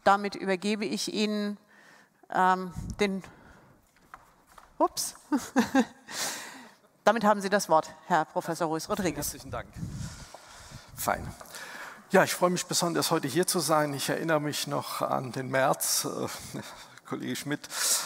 damit übergebe ich Ihnen damit haben Sie das Wort, Herr Professor Ruiz Rodriguez. Herzlichen Dank. Fein. Ja, ich freue mich besonders, heute hier zu sein. Ich erinnere mich noch an den März. Kollege Schmidt,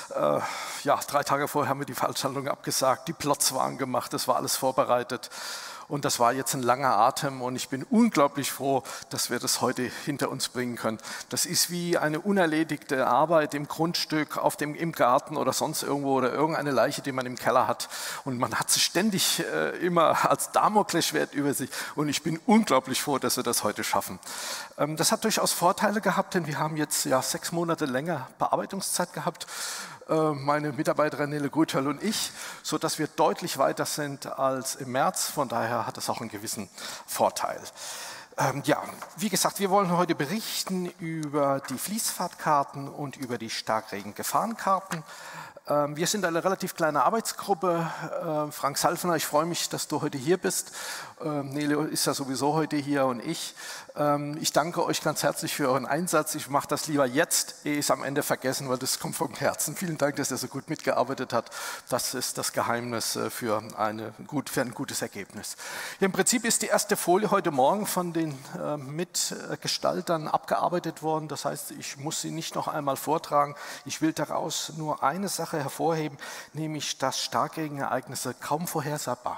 ja, 3 Tage vorher haben wir die Veranstaltung abgesagt, die Plots waren gemacht, es war alles vorbereitet. Und das war jetzt ein langer Atem und ich bin unglaublich froh, dass wir das heute hinter uns bringen können. Das ist wie eine unerledigte Arbeit im Grundstück, im Garten oder sonst irgendwo oder irgendeine Leiche, die man im Keller hat. Und man hat sie ständig immer als Damoklesschwert über sich. Und ich bin unglaublich froh, dass wir das heute schaffen. Das hat durchaus Vorteile gehabt, denn wir haben jetzt ja 6 Monate länger Bearbeitungszeit gehabt. Meine Mitarbeiterin Nele Grüthöll und ich, sodass wir deutlich weiter sind als im März. Von daher hat es auch einen gewissen Vorteil. Ja, wie gesagt, wir wollen heute berichten über die Fließfahrtkarten und über die Starkregen-Gefahrenkarten. Wir sind eine relativ kleine Arbeitsgruppe. Frank Salfner, ich freue mich, dass du heute hier bist. Nele ist ja sowieso heute hier und ich. Ich danke euch ganz herzlich für euren Einsatz. Ich mache das lieber jetzt, ehe ich es am Ende vergessen, weil das kommt vom Herzen. Vielen Dank, dass ihr so gut mitgearbeitet habt. Das ist das Geheimnis für ein gutes Ergebnis. Ja, im Prinzip ist die erste Folie heute Morgen von den Mitgestaltern abgearbeitet worden. Das heißt, ich muss sie nicht noch einmal vortragen. Ich will daraus nur eine Sache hervorheben, nämlich dass Starkregenereignisse kaum vorhersagbar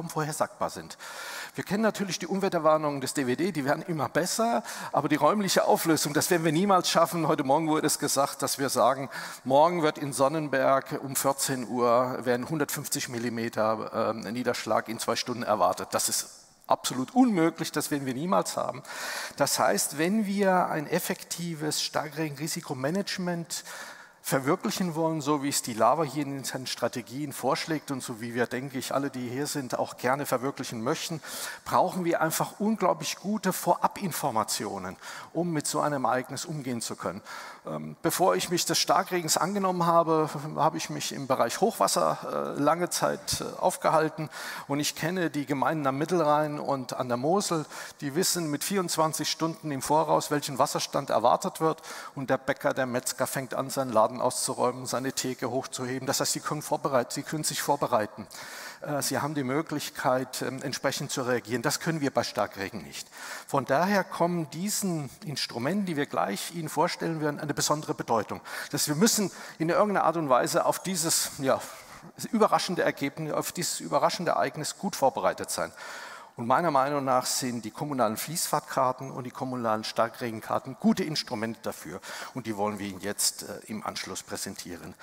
sind. Wir kennen natürlich die Unwetterwarnungen des DWD, die werden immer besser, aber die räumliche Auflösung, das werden wir niemals schaffen. Heute Morgen wurde es gesagt, dass wir sagen, morgen wird in Sonnenberg um 14 Uhr werden 150 Millimeter Niederschlag in 2 Stunden erwartet. Das ist absolut unmöglich, das werden wir niemals haben. Das heißt, wenn wir ein effektives Starkregenrisikomanagement verwirklichen wollen, so wie es die LAVA hier in seinen Strategien vorschlägt und so wie wir, denke ich, alle, die hier sind, auch gerne verwirklichen möchten, brauchen wir einfach unglaublich gute Vorabinformationen, um mit so einem Ereignis umgehen zu können. Bevor ich mich des Starkregens angenommen habe, habe ich mich im Bereich Hochwasser lange Zeit aufgehalten und ich kenne die Gemeinden am Mittelrhein und an der Mosel, die wissen mit 24 Stunden im Voraus, welchen Wasserstand erwartet wird und der Bäcker, der Metzger fängt an, seinen Laden auszuräumen, seine Theke hochzuheben. Das heißt, sie können sich vorbereiten. Sie haben die Möglichkeit, entsprechend zu reagieren. Das können wir bei Starkregen nicht. Von daher kommen diesen Instrumenten, die wir gleich Ihnen vorstellen werden, eine besondere Bedeutung. Wir müssen in irgendeiner Art und Weise auf dieses überraschende Ergebnis, auf dieses überraschende Ereignis gut vorbereitet sein. Und meiner Meinung nach sind die kommunalen Fließfahrtkarten und die kommunalen Starkregenkarten gute Instrumente dafür. Und die wollen wir Ihnen jetzt im Anschluss präsentieren.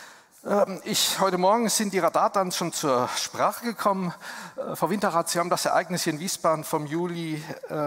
Heute Morgen sind die Radardaten schon zur Sprache gekommen. Frau Winterrath, Sie haben das Ereignis hier in Wiesbaden vom Juli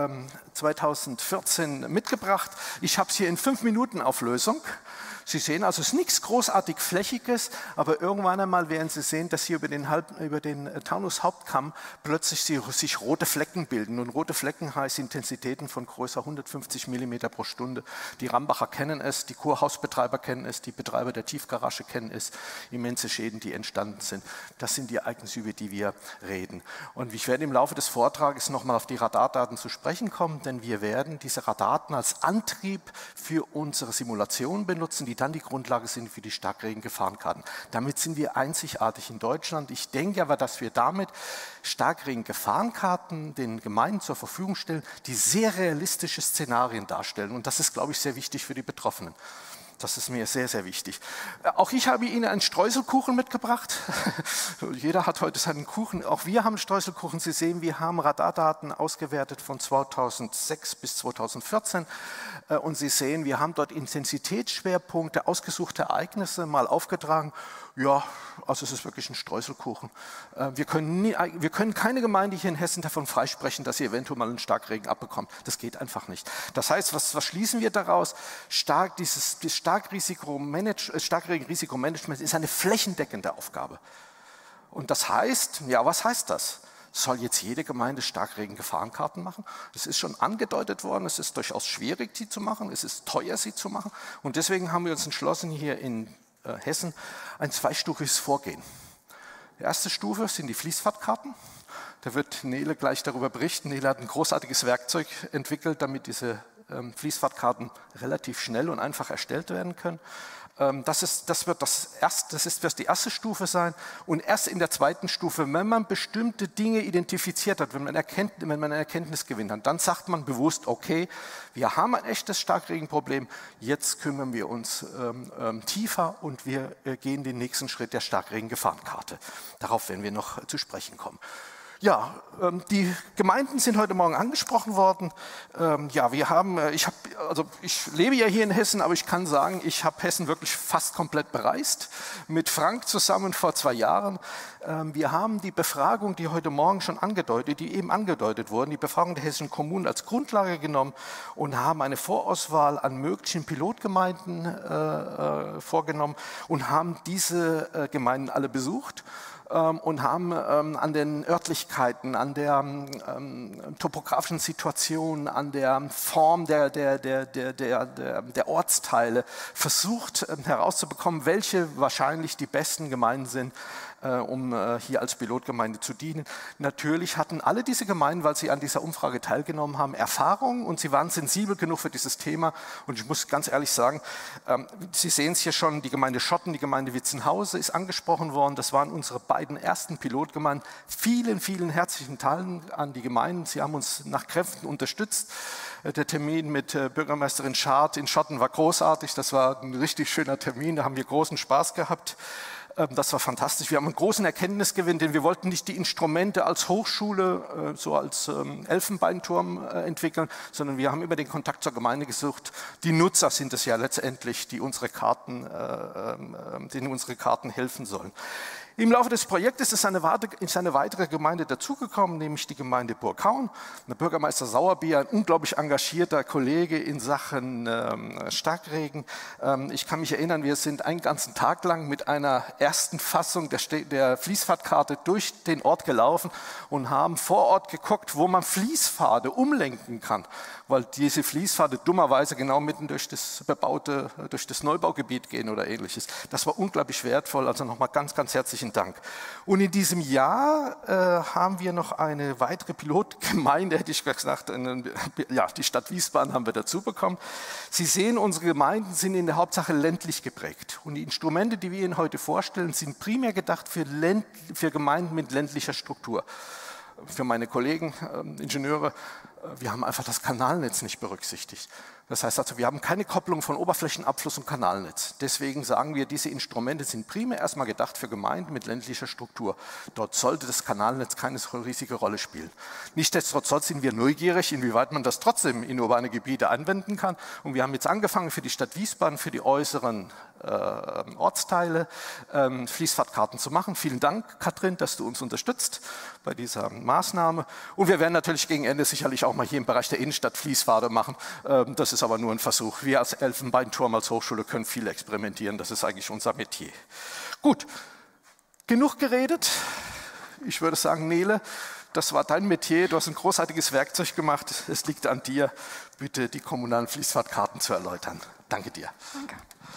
2014 mitgebracht. Ich habe es hier in 5 Minuten Auflösung. Sie sehen also, es ist nichts großartig Flächiges, aber irgendwann einmal werden Sie sehen, dass hier über den Taunus-Hauptkamm plötzlich sich rote Flecken bilden. Und rote Flecken heißt Intensitäten von größer 150 mm pro Stunde. Die Rambacher kennen es, die Kurhausbetreiber kennen es, die Betreiber der Tiefgarage kennen es. Immense Schäden, die entstanden sind. Das sind die Ereignisse, über die wir reden. Und ich werde im Laufe des Vortrages nochmal auf die Radardaten zu sprechen kommen, denn wir werden diese Radardaten als Antrieb für unsere Simulation benutzen, die dann die Grundlage sind für die Starkregen-Gefahrenkarten. Damit sind wir einzigartig in Deutschland. Ich denke aber, dass wir damit Starkregen-Gefahrenkarten den Gemeinden zur Verfügung stellen, die sehr realistische Szenarien darstellen. Und das ist, glaube ich, sehr wichtig für die Betroffenen. Das ist mir sehr, sehr wichtig. Auch ich habe Ihnen einen Streuselkuchen mitgebracht. Jeder hat heute seinen Kuchen. Auch wir haben Streuselkuchen. Sie sehen, wir haben Radardaten ausgewertet von 2006 bis 2014. Und Sie sehen, wir haben dort Intensitätsschwerpunkte, ausgesuchte Ereignisse mal aufgetragen. Ja, also es ist wirklich ein Streuselkuchen. Wir können keine Gemeinde hier in Hessen davon freisprechen, dass sie eventuell mal einen Starkregen abbekommt. Das geht einfach nicht. Das heißt, was schließen wir daraus? Das Starkregenrisikomanagement ist eine flächendeckende Aufgabe. Und das heißt, ja, was heißt das? Soll jetzt jede Gemeinde Starkregen-Gefahrenkarten machen? Das ist schon angedeutet worden, es ist durchaus schwierig, sie zu machen, es ist teuer, sie zu machen. Und deswegen haben wir uns entschlossen, hier in Hessen ein zweistufiges Vorgehen. Die erste Stufe sind die Fließfahrtkarten. Da wird Nele gleich darüber berichten. Nele hat ein großartiges Werkzeug entwickelt, damit diese Fließfahrtkarten relativ schnell und einfach erstellt werden können. Das wird die erste Stufe sein und erst in der zweiten Stufe, wenn man bestimmte Dinge identifiziert hat, wenn man eine Erkenntnis gewinnt hat, dann sagt man bewusst, okay, wir haben ein echtes Starkregenproblem, jetzt kümmern wir uns tiefer und wir gehen den nächsten Schritt der Starkregengefahrenkarte. Darauf werden wir noch zu sprechen kommen. Ja, die Gemeinden sind heute Morgen angesprochen worden. Ja, ich lebe ja hier in Hessen, aber ich kann sagen, ich habe Hessen wirklich fast komplett bereist. Mit Frank zusammen vor 2 Jahren. Wir haben die Befragung, die heute Morgen schon eben angedeutet wurden, die Befragung der hessischen Kommunen als Grundlage genommen und haben eine Vorauswahl an möglichen Pilotgemeinden vorgenommen und haben diese Gemeinden alle besucht. Und haben an den Örtlichkeiten, an der topografischen Situation, an der Form der Ortsteile versucht herauszubekommen, welche wahrscheinlich die besten Gemeinden sind, um hier als Pilotgemeinde zu dienen. Natürlich hatten alle diese Gemeinden, weil sie an dieser Umfrage teilgenommen haben, Erfahrung und sie waren sensibel genug für dieses Thema. Und ich muss ganz ehrlich sagen, Sie sehen es hier schon, die Gemeinde Schotten, die Gemeinde Witzenhause ist angesprochen worden. Das waren unsere beiden ersten Pilotgemeinden. Vielen, vielen herzlichen Dank an die Gemeinden. Sie haben uns nach Kräften unterstützt. Der Termin mit Bürgermeisterin Schad in Schotten war großartig. Das war ein richtig schöner Termin. Da haben wir großen Spaß gehabt. Das war fantastisch. Wir haben einen großen Erkenntnisgewinn, denn wir wollten nicht die Instrumente als Hochschule, so als Elfenbeinturm entwickeln, sondern wir haben immer den Kontakt zur Gemeinde gesucht. Die Nutzer sind es ja letztendlich, die denen unsere Karten helfen sollen. Im Laufe des Projektes ist eine weitere Gemeinde dazugekommen, nämlich die Gemeinde Burghaun. Der Bürgermeister Sauerbier, ein unglaublich engagierter Kollege in Sachen Starkregen. Ich kann mich erinnern, wir sind einen ganzen Tag lang mit einer ersten Fassung der Fließfahrtkarte durch den Ort gelaufen und haben vor Ort geguckt, wo man Fließpfade umlenken kann, weil diese Fließpfade dummerweise genau mitten durch das Neubaugebiet gehen oder ähnliches. Das war unglaublich wertvoll, also nochmal ganz, ganz herzlichen Dank. Und in diesem Jahr haben wir noch eine weitere Pilotgemeinde, hätte ich gesagt, die Stadt Wiesbaden haben wir dazu bekommen. Sie sehen, unsere Gemeinden sind in der Hauptsache ländlich geprägt. Und die Instrumente, die wir Ihnen heute vorstellen, sind primär gedacht für Gemeinden mit ländlicher Struktur. Für meine Kollegen, Ingenieure, wir haben einfach das Kanalnetz nicht berücksichtigt. Das heißt also, wir haben keine Kopplung von Oberflächenabfluss und Kanalnetz. Deswegen sagen wir, diese Instrumente sind primär erstmal gedacht für Gemeinden mit ländlicher Struktur. Dort sollte das Kanalnetz keine so riesige Rolle spielen. Nichtsdestotrotz sind wir neugierig, inwieweit man das trotzdem in urbane Gebiete anwenden kann. Und wir haben jetzt angefangen, für die Stadt Wiesbaden, für die äußeren Ortsteile Fließfahrtkarten zu machen. Vielen Dank, Katrin, dass du uns unterstützt bei dieser Maßnahme. Und wir werden natürlich gegen Ende sicherlich auch mal hier im Bereich der Innenstadt Fließpfade machen. Das ist aber nur ein Versuch. Wir als Elfenbeinturm, als Hochschule können viel experimentieren. Das ist eigentlich unser Metier. Gut, genug geredet. Ich würde sagen, Nele, das war dein Metier. Du hast ein großartiges Werkzeug gemacht. Es liegt an dir, bitte die kommunalen Fließfahrtkarten zu erläutern. Danke dir. Danke.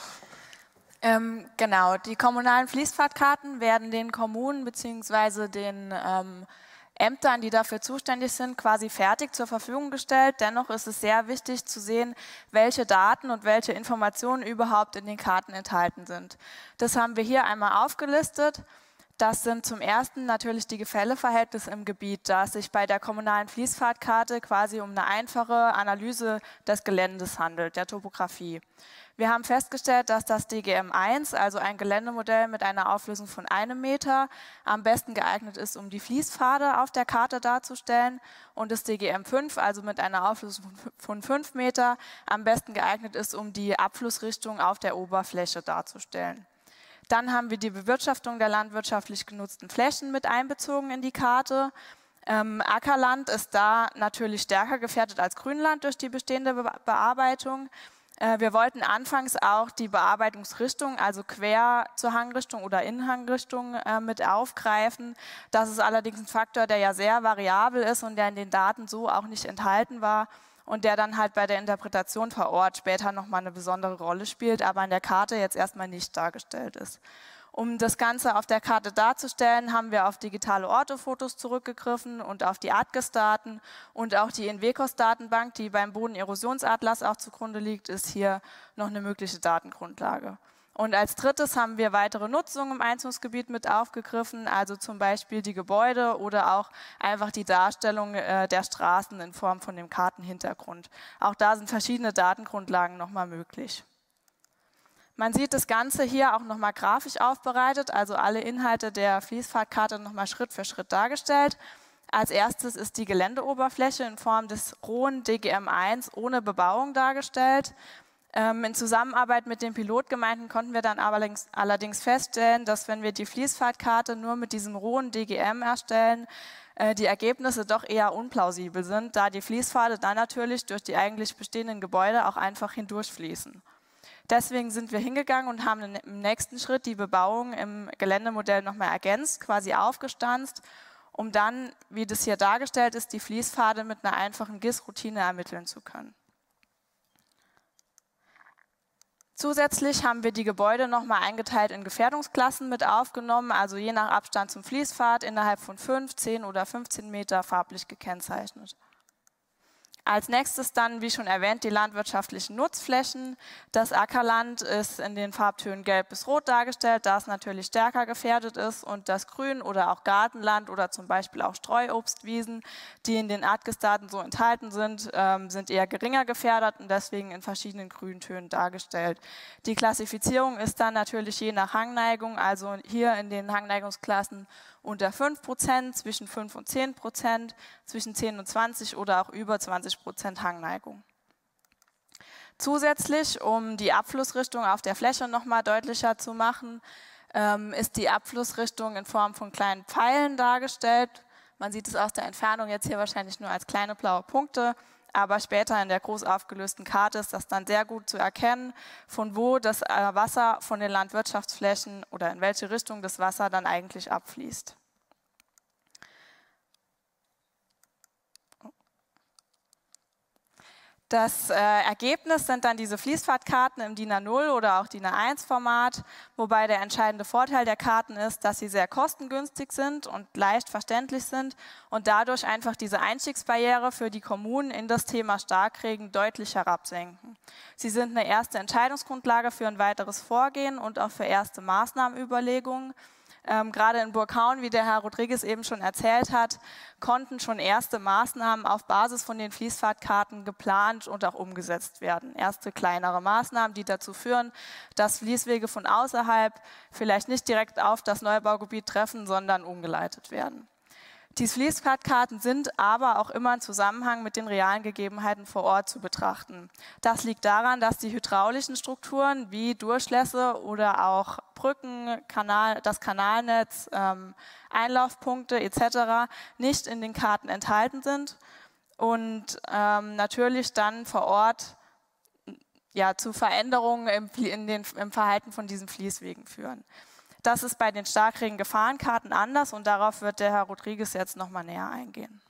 Genau, die kommunalen Fließfahrtkarten werden den Kommunen bzw. den Ämtern, die dafür zuständig sind, quasi fertig zur Verfügung gestellt. Dennoch ist es sehr wichtig zu sehen, welche Daten und welche Informationen überhaupt in den Karten enthalten sind. Das haben wir hier einmal aufgelistet. Das sind zum ersten natürlich die Gefälleverhältnisse im Gebiet, da es sich bei der kommunalen Fließfahrtkarte quasi um eine einfache Analyse des Geländes handelt, der Topografie. Wir haben festgestellt, dass das DGM-1, also ein Geländemodell mit einer Auflösung von 1 Meter, am besten geeignet ist, um die Fließpfade auf der Karte darzustellen, und das DGM-5, also mit einer Auflösung von 5 Meter, am besten geeignet ist, um die Abflussrichtung auf der Oberfläche darzustellen. Dann haben wir die Bewirtschaftung der landwirtschaftlich genutzten Flächen mit einbezogen in die Karte. Ackerland ist da natürlich stärker gefährdet als Grünland durch die bestehende Bearbeitung. Wir wollten anfangs auch die Bearbeitungsrichtung, also quer zur Hangrichtung oder in Hangrichtung, mit aufgreifen. Das ist allerdings ein Faktor, der ja sehr variabel ist und der in den Daten so auch nicht enthalten war und der dann halt bei der Interpretation vor Ort später nochmal eine besondere Rolle spielt, aber an der Karte jetzt erstmal nicht dargestellt ist. Um das Ganze auf der Karte darzustellen, haben wir auf digitale Orthofotos zurückgegriffen und auf die ATGIS-Daten und auch die InVecos-Datenbank, die beim Bodenerosionsatlas auch zugrunde liegt, ist hier noch eine mögliche Datengrundlage. Und als drittes haben wir weitere Nutzungen im Einzugsgebiet mit aufgegriffen, also zum Beispiel die Gebäude oder auch einfach die Darstellung der Straßen in Form von dem Kartenhintergrund. Auch da sind verschiedene Datengrundlagen nochmal möglich. Man sieht das Ganze hier auch nochmal grafisch aufbereitet, also alle Inhalte der Fließpfadkarte nochmal Schritt für Schritt dargestellt. Als erstes ist die Geländeoberfläche in Form des rohen DGM1 ohne Bebauung dargestellt. In Zusammenarbeit mit den Pilotgemeinden konnten wir dann allerdings feststellen, dass wenn wir die Fließpfadkarte nur mit diesem rohen DGM erstellen, die Ergebnisse doch eher unplausibel sind, da die Fließpfade dann natürlich durch die eigentlich bestehenden Gebäude auch einfach hindurchfließen. Deswegen sind wir hingegangen und haben im nächsten Schritt die Bebauung im Geländemodell nochmal ergänzt, quasi aufgestanzt, um dann, wie das hier dargestellt ist, die Fließpfade mit einer einfachen GIS-Routine ermitteln zu können. Zusätzlich haben wir die Gebäude nochmal eingeteilt in Gefährdungsklassen mit aufgenommen, also je nach Abstand zum Fließpfad innerhalb von 5, 10 oder 15 Meter farblich gekennzeichnet. Als nächstes dann, wie schon erwähnt, die landwirtschaftlichen Nutzflächen. Das Ackerland ist in den Farbtönen Gelb bis Rot dargestellt, da es natürlich stärker gefährdet ist. Und das Grün oder auch Gartenland oder zum Beispiel auch Streuobstwiesen, die in den ATGIS-Daten so enthalten sind, sind eher geringer gefährdet und deswegen in verschiedenen Grüntönen dargestellt. Die Klassifizierung ist dann natürlich je nach Hangneigung, also hier in den Hangneigungsklassen unter 5%, zwischen 5 und 10%, zwischen 10 und 20 oder auch über 20% Hangneigung. Zusätzlich, um die Abflussrichtung auf der Fläche nochmal deutlicher zu machen, ist die Abflussrichtung in Form von kleinen Pfeilen dargestellt. Man sieht es aus der Entfernung jetzt hier wahrscheinlich nur als kleine blaue Punkte, aber später in der groß aufgelösten Karte ist das dann sehr gut zu erkennen, von wo das Wasser von den Landwirtschaftsflächen oder in welche Richtung das Wasser dann eigentlich abfließt. Das Ergebnis sind dann diese Fließpfadkarten im DIN A0 oder auch DIN A1-Format, wobei der entscheidende Vorteil der Karten ist, dass sie sehr kostengünstig sind und leicht verständlich sind und dadurch einfach diese Einstiegsbarriere für die Kommunen in das Thema Starkregen deutlich herabsenken. Sie sind eine erste Entscheidungsgrundlage für ein weiteres Vorgehen und auch für erste Maßnahmenüberlegungen. Gerade in Burghaun, wie der Herr Rodriguez eben schon erzählt hat, konnten schon erste Maßnahmen auf Basis von den Fließpfadkarten geplant und auch umgesetzt werden. Erste kleinere Maßnahmen, die dazu führen, dass Fließwege von außerhalb vielleicht nicht direkt auf das Neubaugebiet treffen, sondern umgeleitet werden. Die Fließpfadkarten sind aber auch immer im Zusammenhang mit den realen Gegebenheiten vor Ort zu betrachten. Das liegt daran, dass die hydraulischen Strukturen wie Durchlässe oder auch Brücken, das Kanalnetz, Einlaufpunkte etc. nicht in den Karten enthalten sind und natürlich dann vor Ort zu Veränderungen im Verhalten von diesen Fließwegen führen. Das ist bei den Starkregen-Gefahrenkarten anders und darauf wird der Herr Rodriguez jetzt nochmal näher eingehen.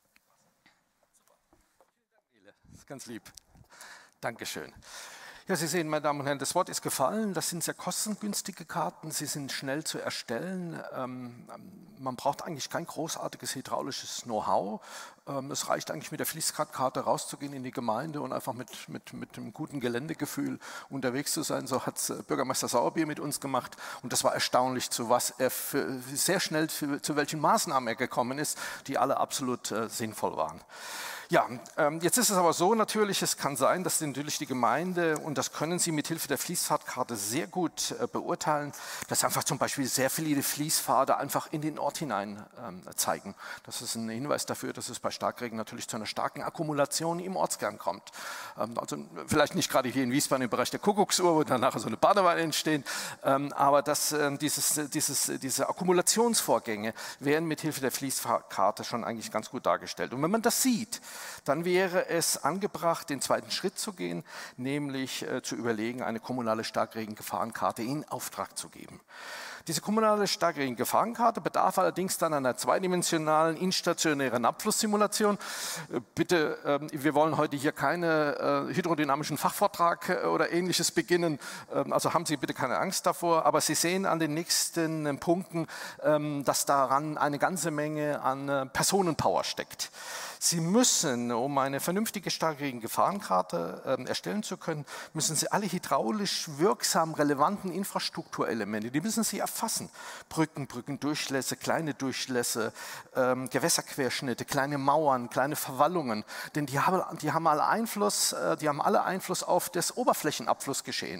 Das ist ganz lieb. Dankeschön. Ja, Sie sehen, meine Damen und Herren, das Wort ist gefallen. Das sind sehr kostengünstige Karten. Sie sind schnell zu erstellen. Man braucht eigentlich kein großartiges hydraulisches Know-how. Es reicht eigentlich mit der Fließpfadkarte rauszugehen in die Gemeinde und einfach mit einem guten Geländegefühl unterwegs zu sein. So hat es Bürgermeister Sauerbier mit uns gemacht und das war erstaunlich, zu welchen Maßnahmen er gekommen ist, die alle absolut sinnvoll waren. Ja, jetzt ist es aber so natürlich, es kann sein, dass natürlich die Gemeinde, und das können Sie mit Hilfe der Fließpfadkarte sehr gut beurteilen, dass einfach zum Beispiel sehr viele Fließpfade einfach in den Ort hinein zeigen. Das ist ein Hinweis dafür, dass es bei Starkregen natürlich zu einer starken Akkumulation im Ortskern kommt. Also vielleicht nicht gerade hier in Wiesbaden im Bereich der Kuckucksuhr, wo dann nachher so eine Badewanne entstehen, aber dass diese Akkumulationsvorgänge werden mit Hilfe der Fließpfadkarte schon eigentlich ganz gut dargestellt. Und wenn man das sieht, dann wäre es angebracht, den zweiten Schritt zu gehen, nämlich zu überlegen, eine kommunale Starkregen-Gefahrenkarte in Auftrag zu geben. Diese kommunale Starkregen-Gefahrenkarte bedarf allerdings dann einer zweidimensionalen instationären Abflusssimulation. Bitte, wir wollen heute hier keine hydrodynamischen Fachvortrag oder Ähnliches beginnen, also haben Sie bitte keine Angst davor, aber Sie sehen an den nächsten Punkten, dass daran eine ganze Menge an Personenpower steckt. Sie müssen, um eine vernünftige Starkregen-Gefahrenkarte erstellen zu können, müssen Sie alle hydraulisch wirksam relevanten Infrastrukturelemente, die müssen Sie erfassen. Brücken, Brückendurchlässe, kleine Durchlässe, Gewässerquerschnitte, kleine Mauern, kleine Verwallungen, denn die haben alle Einfluss auf das Oberflächenabflussgeschehen.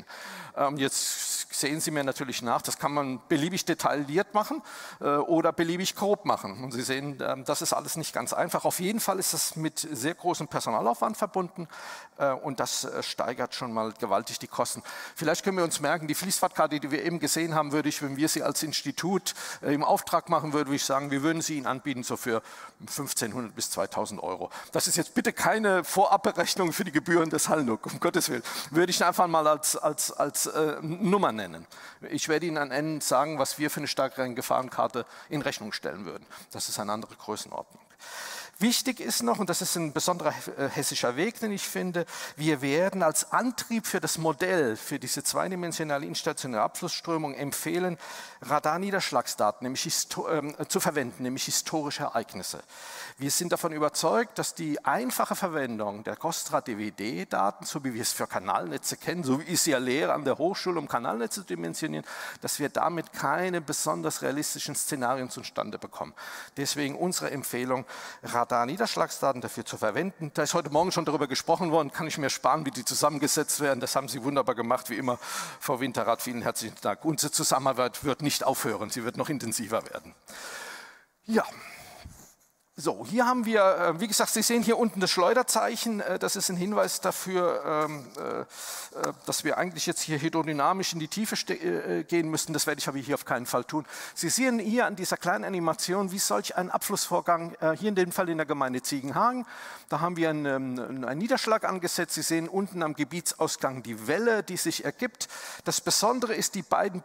Jetzt sehen Sie mir natürlich nach, das kann man beliebig detailliert machen oder beliebig grob machen. Und Sie sehen, das ist alles nicht ganz einfach. Auf jeden Fall ist es mit sehr großem Personalaufwand verbunden und das steigert schon mal gewaltig die Kosten. Vielleicht können wir uns merken, die Fließfahrtkarte, die wir eben gesehen haben, wenn wir sie als Institut im Auftrag machen würden, würde ich sagen, wir würden sie Ihnen anbieten so für 1.500 bis 2.000 Euro. Das ist jetzt bitte keine Vorabberechnung für die Gebühren des Hallnuck, um Gottes Willen. Würde ich einfach mal als Nummer nennen. Ich werde Ihnen am Ende sagen, was wir für eine Starkregen-Gefahrenkarte in Rechnung stellen würden. Das ist eine andere Größenordnung. Wichtig ist noch, und das ist ein besonderer hessischer Weg, den ich finde, wir werden als Antrieb für das Modell, für diese zweidimensionale instationäre Abflussströmung empfehlen, Radarniederschlagsdaten zu verwenden, nämlich historische Ereignisse. Wir sind davon überzeugt, dass die einfache Verwendung der COSTRA-DWD-Daten, so wie wir es für Kanalnetze kennen, so wie ich sie ja lehre an der Hochschule, um Kanalnetze zu dimensionieren, dass wir damit keine besonders realistischen Szenarien zustande bekommen. Deswegen unsere Empfehlung, Radarniederschlagsdaten dafür zu verwenden. Da ist heute Morgen schon darüber gesprochen worden, kann ich mir sparen, wie die zusammengesetzt werden. Das haben Sie wunderbar gemacht, wie immer. Frau Winterrath, vielen herzlichen Dank. Unsere Zusammenarbeit wird nicht aufhören, sie wird noch intensiver werden. Ja. So, hier haben wir, wie gesagt, Sie sehen hier unten das Schleuderzeichen. Das ist ein Hinweis dafür, dass wir eigentlich jetzt hier hydrodynamisch in die Tiefe gehen müssten. Das werde ich aber hier auf keinen Fall tun. Sie sehen hier an dieser kleinen Animation, wie solch ein Abflussvorgang, hier in dem Fall in der Gemeinde Ziegenhagen, da haben wir einen Niederschlag angesetzt. Sie sehen unten am Gebietsausgang die Welle, die sich ergibt. Das Besondere ist, die beiden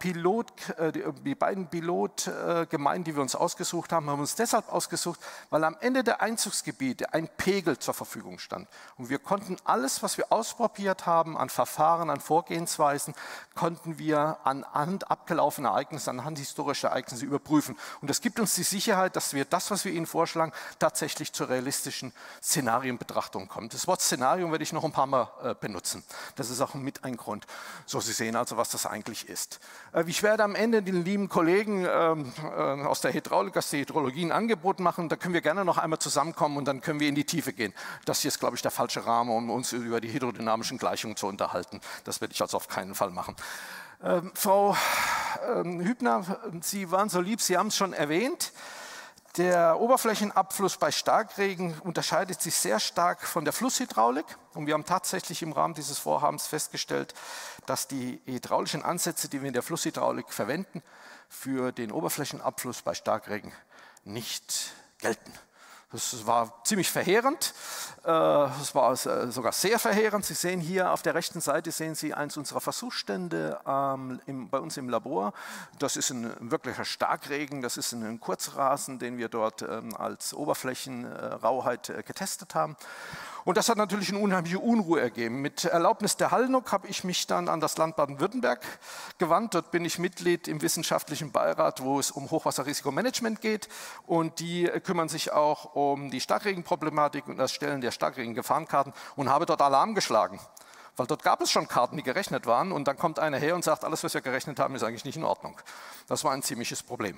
Pilotgemeinden, die wir uns ausgesucht haben, haben wir uns deshalb ausgesucht, weil am Ende der Einzugsgebiete ein Pegel zur Verfügung stand. Und wir konnten alles, was wir ausprobiert haben, an Verfahren, an Vorgehensweisen, konnten wir anhand abgelaufener Ereignisse, anhand historischer Ereignisse überprüfen. Und das gibt uns die Sicherheit, dass wir das, was wir Ihnen vorschlagen, tatsächlich zur realistischen Szenarienbetrachtung kommen. Das Wort Szenario werde ich noch ein paar Mal benutzen. Das ist auch mit ein Grund. So, Sie sehen also, was das eigentlich ist. Ich werde am Ende den lieben Kollegen aus der Hydraulik, aus der Hydrologie ein Angebot machen. Da können wir gerne noch einmal zusammenkommen und dann können wir in die Tiefe gehen. Das hier ist, glaube ich, der falsche Rahmen, um uns über die hydrodynamischen Gleichungen zu unterhalten. Das werde ich also auf keinen Fall machen. Frau Hübner, Sie waren so lieb, Sie haben es schon erwähnt. Der Oberflächenabfluss bei Starkregen unterscheidet sich sehr stark von der Flusshydraulik. Und wir haben tatsächlich im Rahmen dieses Vorhabens festgestellt, dass die hydraulischen Ansätze, die wir in der Flusshydraulik verwenden, für den Oberflächenabfluss bei Starkregen nicht gelten. Das war ziemlich verheerend, das war sogar sehr verheerend. Sie sehen hier auf der rechten Seite sehen Sie eins unserer Versuchsstände bei uns im Labor. Das ist ein wirklicher Starkregen, das ist ein Kurzrasen, den wir dort als Oberflächenrauheit getestet haben. Und das hat natürlich eine unheimliche Unruhe ergeben. Mit Erlaubnis der Hallnuck habe ich mich dann an das Land Baden-Württemberg gewandt. Dort bin ich Mitglied im wissenschaftlichen Beirat, wo es um Hochwasserrisikomanagement geht. Und die kümmern sich auch um die Starkregenproblematik und das Stellen der Starkregen-Gefahrenkarten und habe dort Alarm geschlagen. Weil dort gab es schon Karten, die gerechnet waren. Und dann kommt einer her und sagt, alles, was wir gerechnet haben, ist eigentlich nicht in Ordnung. Das war ein ziemliches Problem.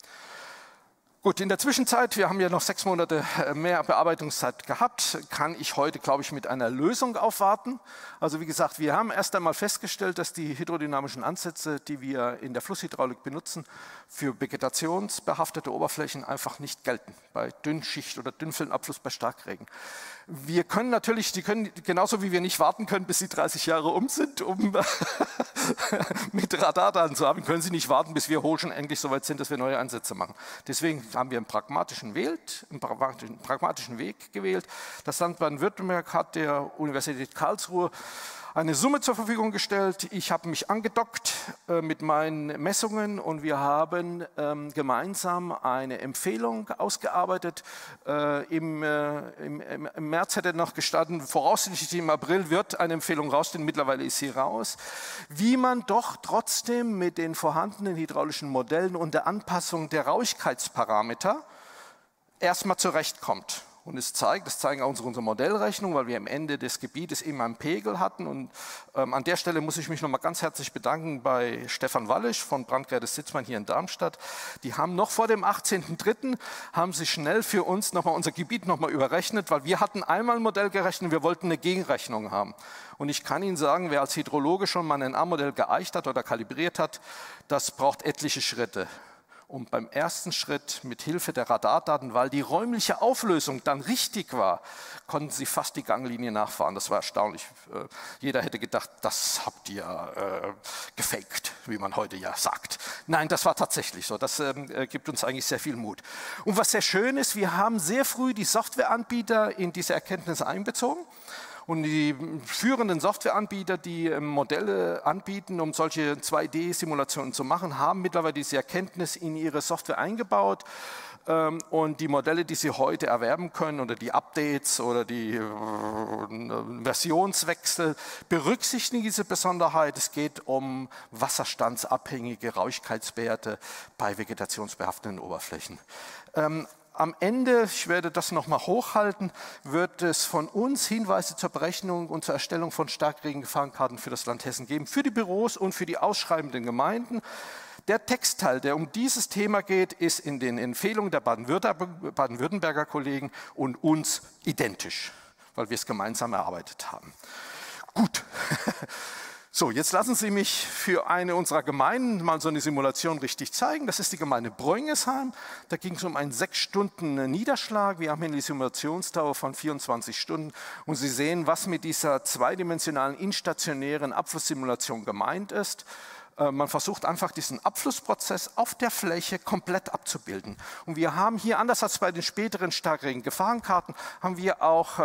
Gut, in der Zwischenzeit, wir haben ja noch 6 Monate mehr Bearbeitungszeit gehabt, kann ich heute, glaube ich, mit einer Lösung aufwarten. Also wie gesagt, wir haben erst einmal festgestellt, dass die hydrodynamischen Ansätze, die wir in der Flusshydraulik benutzen, für vegetationsbehaftete Oberflächen einfach nicht gelten, bei Dünnschicht- oder Dünnfilmabfluss bei Starkregen. Wir können natürlich, die können genauso wie wir nicht warten können, bis sie 30 Jahre um sind, um mit Radardaten zu haben, können sie nicht warten, bis wir Hochschulen endlich so weit sind, dass wir neue Ansätze machen. Deswegen haben wir einen pragmatischen Weg gewählt. Das Land Baden-Württemberg hat der Universität Karlsruhe eine Summe zur Verfügung gestellt. Ich habe mich angedockt mit meinen Messungen und wir haben gemeinsam eine Empfehlung ausgearbeitet. Im März hätte noch gestanden, voraussichtlich im April wird eine Empfehlung rausstehen, mittlerweile ist sie raus, wie man doch trotzdem mit den vorhandenen hydraulischen Modellen und der Anpassung der Rauigkeitsparameter erstmal zurechtkommt. Und das zeigen auch unsere Modellrechnungen, weil wir am Ende des Gebietes immer einen Pegel hatten. Und an der Stelle muss ich mich nochmal ganz herzlich bedanken bei Stefan Wallisch von Brandgeräte Sitzmann hier in Darmstadt. Die haben noch vor dem 18.03. haben sie schnell für uns nochmal unser Gebiet nochmal überrechnet, weil wir hatten einmal ein Modell gerechnet, wir wollten eine Gegenrechnung haben. Und ich kann Ihnen sagen, wer als Hydrologe schon mal ein A-Modell geeicht hat oder kalibriert hat, das braucht etliche Schritte. Und beim ersten Schritt mit Hilfe der Radardaten, weil die räumliche Auflösung dann richtig war, konnten sie fast die Ganglinie nachfahren. Das war erstaunlich. Jeder hätte gedacht, das habt ihr gefaked, wie man heute ja sagt. Nein, das war tatsächlich so. Das gibt uns eigentlich sehr viel Mut. Und was sehr schön ist, wir haben sehr früh die Softwareanbieter in diese Erkenntnisse einbezogen. Und die führenden Softwareanbieter, die Modelle anbieten, um solche 2D-Simulationen zu machen, haben mittlerweile diese Erkenntnis in ihre Software eingebaut. Und die Modelle, die Sie heute erwerben können, oder die Updates oder die Versionswechsel, berücksichtigen diese Besonderheit. Es geht um wasserstandsabhängige Rauigkeitswerte bei vegetationsbehafteten Oberflächen. Am Ende, ich werde das nochmal hochhalten, wird es von uns Hinweise zur Berechnung und zur Erstellung von Starkregengefahrenkarten für das Land Hessen geben, für die Büros und für die ausschreibenden Gemeinden. Der Textteil, der um dieses Thema geht, ist in den Empfehlungen der Baden-Württemberger Kollegen und uns identisch, weil wir es gemeinsam erarbeitet haben. Gut. So, jetzt lassen Sie mich für eine unserer Gemeinden mal so eine Simulation richtig zeigen. Das ist die Gemeinde Bröngesheim. Da ging es um einen 6 Stunden Niederschlag. Wir haben hier eine Simulationsdauer von 24 Stunden. Und Sie sehen, was mit dieser zweidimensionalen instationären Abflusssimulation gemeint ist. Man versucht einfach diesen Abflussprozess auf der Fläche komplett abzubilden. Und wir haben hier, anders als bei den späteren Starkregen-Gefahrenkarten, haben wir auch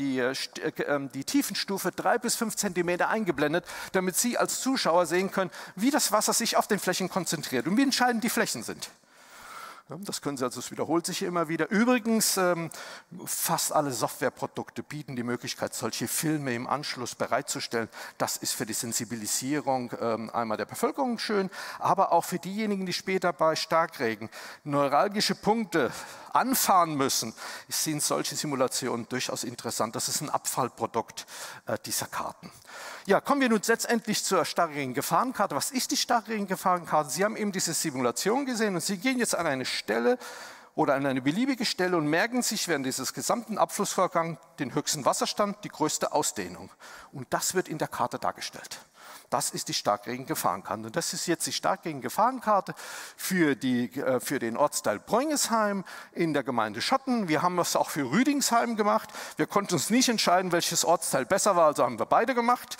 die Tiefenstufe 3 bis 5 cm eingeblendet, damit Sie als Zuschauer sehen können, wie das Wasser sich auf den Flächen konzentriert und wie entscheidend die Flächen sind. Das können Sie also, es wiederholt sich immer wieder. Übrigens, fast alle Softwareprodukte bieten die Möglichkeit, solche Filme im Anschluss bereitzustellen. Das ist für die Sensibilisierung einmal der Bevölkerung schön, aber auch für diejenigen, die später bei Starkregen neuralgische Punkte anfahren müssen, sind solche Simulationen durchaus interessant. Das ist ein Abfallprodukt dieser Karten. Ja, kommen wir nun letztendlich zur Starkregen-Gefahrenkarte. Was ist die Starkregen-Gefahrenkarte? Sie haben eben diese Simulation gesehen und Sie gehen jetzt an eine Stelle oder an eine beliebige Stelle und merken sich während dieses gesamten Abflussvorgangs den höchsten Wasserstand, die größte Ausdehnung. Und das wird in der Karte dargestellt. Das ist die Starkregen-Gefahrenkarte. Das ist jetzt die Starkregen-Gefahrenkarte für den Ortsteil Bröngesheim in der Gemeinde Schotten. Wir haben das auch für Rüdingsheim gemacht. Wir konnten uns nicht entscheiden, welches Ortsteil besser war, also haben wir beide gemacht.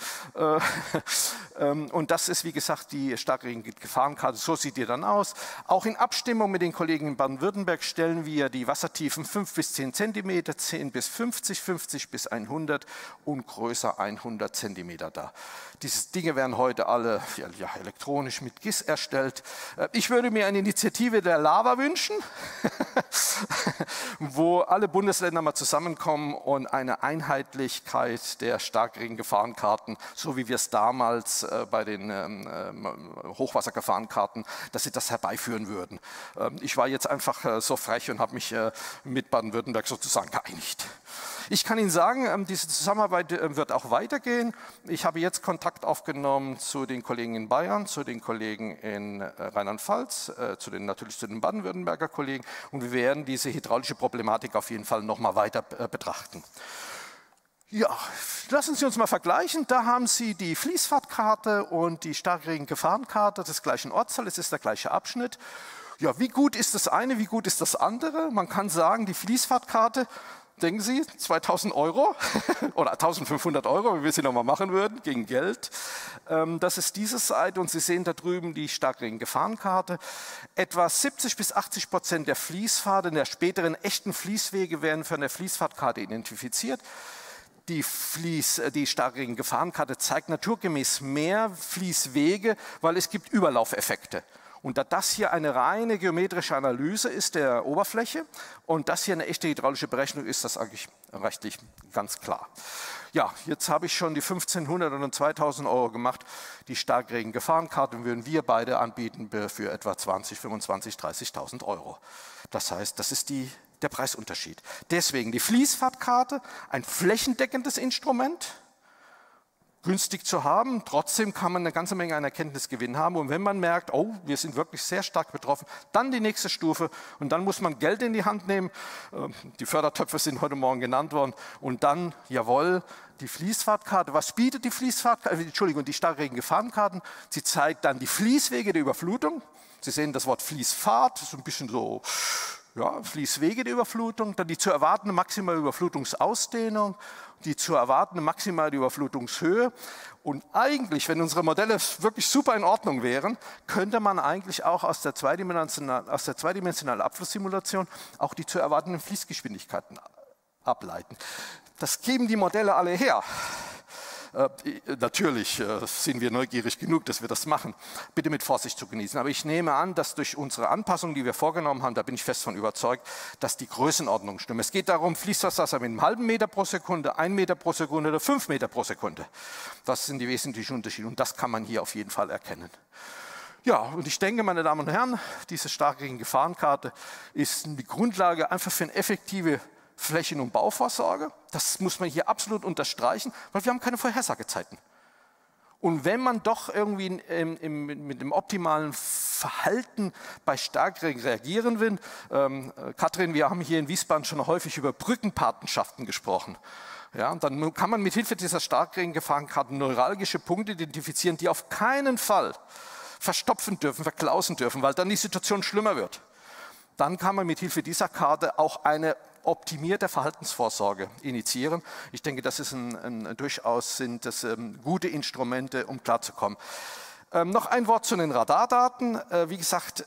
Und das ist, wie gesagt, die Starkregen-Gefahrenkarte. So sieht die dann aus. Auch in Abstimmung mit den Kollegen in Baden-Württemberg stellen wir die Wassertiefen 5 bis 10 cm, 10 bis 50, 50 bis 100 und größer 100 cm dar. Diese Dinge werden heute alle elektronisch mit GIS erstellt. Ich würde mir eine Initiative der Lava wünschen, wo alle Bundesländer mal zusammenkommen und eine Einheitlichkeit der Starkregen-Gefahrenkarten, so wie wir es damals bei den Hochwassergefahrenkarten, dass sie das herbeiführen würden. Ich war jetzt einfach so frech und habe mich mit Baden-Württemberg sozusagen geeinigt. Ich kann Ihnen sagen, diese Zusammenarbeit wird auch weitergehen. Ich habe jetzt Kontakt aufgenommen zu den Kollegen in Bayern, zu den Kollegen in Rheinland-Pfalz, natürlich zu den Baden-Württemberger Kollegen und wir werden diese hydraulische Problematik auf jeden Fall noch mal weiter betrachten. Ja, lassen Sie uns mal vergleichen. Da haben Sie die Fließfahrtkarte und die Starkregen-Gefahrenkarte des gleichen Ortsteils. Es ist der gleiche Abschnitt. Ja, wie gut ist das eine, wie gut ist das andere? Man kann sagen, die Fließfahrtkarte, denken Sie, 2.000 € oder 1.500 €, wie wir sie nochmal machen würden, gegen Geld. Das ist diese Seite und Sie sehen da drüben die Starkregen-Gefahrenkarte. Etwa 70 bis 80% der Fließpfade, der späteren echten Fließwege werden von der Fließfahrtkarte identifiziert. die Starkregen-Gefahrenkarte zeigt naturgemäß mehr Fließwege, weil es gibt Überlaufeffekte. Und da das hier eine reine geometrische Analyse ist der Oberfläche und das hier eine echte hydraulische Berechnung, ist das eigentlich rechtlich ganz klar. Ja, jetzt habe ich schon die 1.500 und 2.000 Euro gemacht. Die Starkregen-Gefahrenkarte würden wir beide anbieten für etwa 20, 25, 30.000 Euro. Das heißt, das ist der Preisunterschied. Deswegen die Fließfahrtkarte, ein flächendeckendes Instrument, günstig zu haben, trotzdem kann man eine ganze Menge an Erkenntnisgewinn haben und wenn man merkt, oh, wir sind wirklich sehr stark betroffen, dann die nächste Stufe und dann muss man Geld in die Hand nehmen, die Fördertöpfe sind heute Morgen genannt worden und dann, jawohl, die Fließfahrtkarte. Was bietet die Fließfahrtkarte? Entschuldigung, die Starkregen-Gefahrenkarten? Sie zeigt dann die Fließwege der Überflutung. Sie sehen das Wort Fließfahrt, das ist ein bisschen so, ja, Fließwege der Überflutung, dann die zu erwartende maximale Überflutungsausdehnung, die zu erwartende maximale Überflutungshöhe. Und eigentlich, wenn unsere Modelle wirklich super in Ordnung wären, könnte man eigentlich auch aus der zweidimensionalen Abflusssimulation auch die zu erwartenden Fließgeschwindigkeiten ableiten. Das geben die Modelle alle her. Natürlich sind wir neugierig genug, dass wir das machen. Bitte mit Vorsicht zu genießen. Aber ich nehme an, dass durch unsere Anpassungen, die wir vorgenommen haben, da bin ich fest von überzeugt, dass die Größenordnungen stimmen. Es geht darum, fließt das Wasser mit einem halben Meter pro Sekunde, 1 Meter pro Sekunde oder 5 Meter pro Sekunde. Das sind die wesentlichen Unterschiede und das kann man hier auf jeden Fall erkennen. Ja, und ich denke, meine Damen und Herren, diese Starkregen-Gefahrenkarte ist die Grundlage einfach für eine effektive Flächen- und Bauvorsorge. Das muss man hier absolut unterstreichen, weil wir haben keine Vorhersagezeiten. Und wenn man doch irgendwie mit dem optimalen Verhalten bei Starkregen reagieren will, Katrin, wir haben hier in Wiesbaden schon häufig über Brückenpatenschaften gesprochen. Ja, und dann kann man mit Hilfe dieser Starkregen-Gefahrenkarten neuralgische Punkte identifizieren, die auf keinen Fall verstopfen dürfen, verklausen dürfen, weil dann die Situation schlimmer wird. Dann kann man mit Hilfe dieser Karte auch eine optimierte Verhaltensvorsorge initiieren. Ich denke, das ist durchaus sind das gute Instrumente, um klarzukommen. Noch ein Wort zu den Radardaten. Wie gesagt,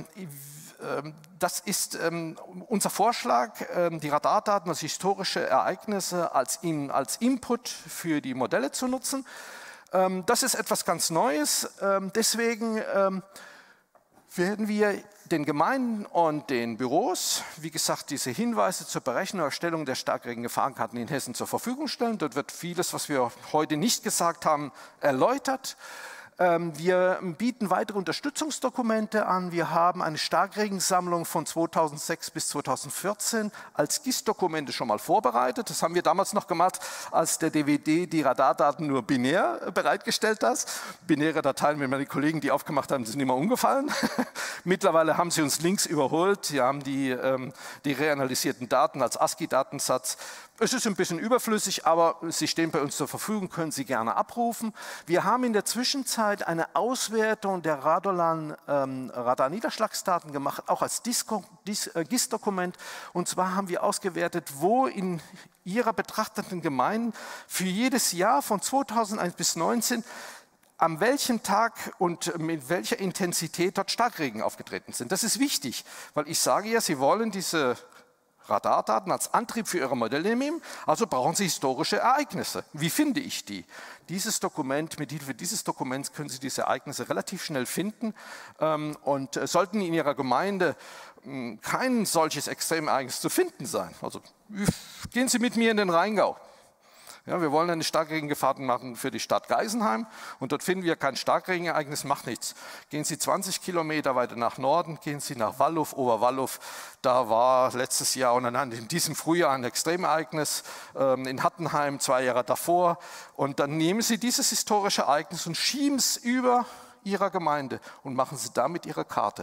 das ist unser Vorschlag, die Radardaten als historische Ereignisse als Input für die Modelle zu nutzen. Das ist etwas ganz Neues. Deswegen werden wir den Gemeinden und den Büros, wie gesagt, diese Hinweise zur Berechnung und Erstellung der Starkregen-Gefahrenkarten in Hessen zur Verfügung stellen. Dort wird vieles, was wir heute nicht gesagt haben, erläutert. Wir bieten weitere Unterstützungsdokumente an. Wir haben eine Starkregensammlung von 2006 bis 2014 als GIS-Dokumente schon mal vorbereitet. Das haben wir damals noch gemacht, als der DVD die Radardaten nur binär bereitgestellt hat. Binäre Dateien, wenn meine Kollegen die aufgemacht haben, sind immer umgefallen. Mittlerweile haben sie uns links überholt. Sie haben die reanalysierten Daten als ASCII-Datensatz. Es ist ein bisschen überflüssig, aber sie stehen bei uns zur Verfügung, können Sie gerne abrufen. Wir haben in der Zwischenzeit eine Auswertung der Radarniederschlagsdaten gemacht, auch als GIS-Dokument. Und zwar haben wir ausgewertet, wo in Ihrer betrachteten Gemeinden für jedes Jahr von 2001 bis 2019 an welchem Tag und mit welcher Intensität dort Starkregen aufgetreten sind. Das ist wichtig, weil ich sage ja, Sie wollen diese Radardaten als Antrieb für Ihre Modelle nehmen, also brauchen Sie historische Ereignisse. Wie finde ich die? Dieses Dokument, mit Hilfe dieses Dokuments können Sie diese Ereignisse relativ schnell finden und sollten in Ihrer Gemeinde kein solches Extremereignis zu finden sein, also gehen Sie mit mir in den Rheingau. Ja, wir wollen eine Starkregengefahren machen für die Stadt Geisenheim und dort finden wir kein Starkregenereignis, macht nichts. Gehen Sie 20 Kilometer weiter nach Norden, gehen Sie nach Walluf, Oberwalluf, da war letztes Jahr und dann in diesem Frühjahr ein Extremereignis, in Hattenheim 2 Jahre davor und dann nehmen Sie dieses historische Ereignis und schieben es über Ihrer Gemeinde und machen Sie damit Ihre Karte.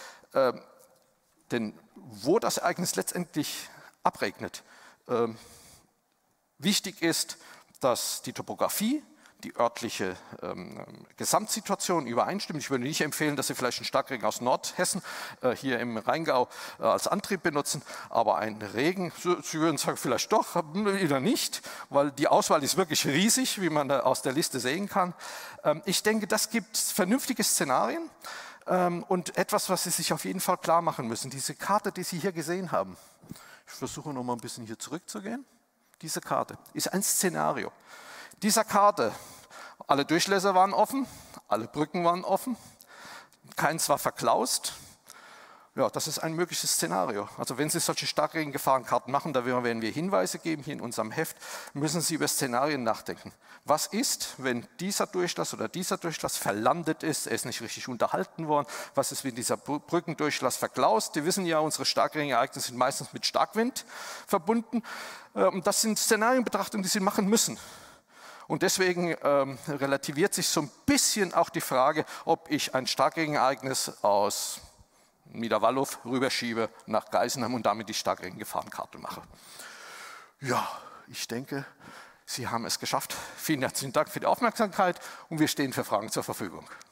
Denn wo das Ereignis letztendlich abregnet, wichtig ist, dass die Topografie, die örtliche Gesamtsituation übereinstimmt. Ich würde nicht empfehlen, dass Sie vielleicht einen Starkregen aus Nordhessen hier im Rheingau als Antrieb benutzen, aber einen Regen, Sie würden sagen, vielleicht doch, oder nicht, weil die Auswahl ist wirklich riesig, wie man aus der Liste sehen kann. Ich denke, das gibt vernünftige Szenarien und etwas, was Sie sich auf jeden Fall klar machen müssen. Diese Karte, die Sie hier gesehen haben, ich versuche noch mal ein bisschen hier zurückzugehen. Diese Karte ist ein Szenario. Dieser Karte, alle Durchlässe waren offen, alle Brücken waren offen, keins war verklaust. Ja, das ist ein mögliches Szenario. Also wenn Sie solche Starkregengefahrenkarten machen, da werden wir Hinweise geben, hier in unserem Heft, müssen Sie über Szenarien nachdenken. Was ist, wenn dieser Durchlass oder dieser Durchlass verlandet ist, er ist nicht richtig unterhalten worden? Was ist, wenn dieser Brückendurchlass verklaust? Sie wissen ja, unsere Starkregenereignisse sind meistens mit Starkwind verbunden. Und das sind Szenarienbetrachtungen, die Sie machen müssen. Und deswegen relativiert sich so ein bisschen auch die Frage, ob ich ein Starkregenereignis aus Niederwallow rüberschiebe nach Geisenheim und damit die Starkregengefahrenkarte mache. Ja, ich denke, Sie haben es geschafft. Vielen herzlichen Dank für die Aufmerksamkeit und wir stehen für Fragen zur Verfügung.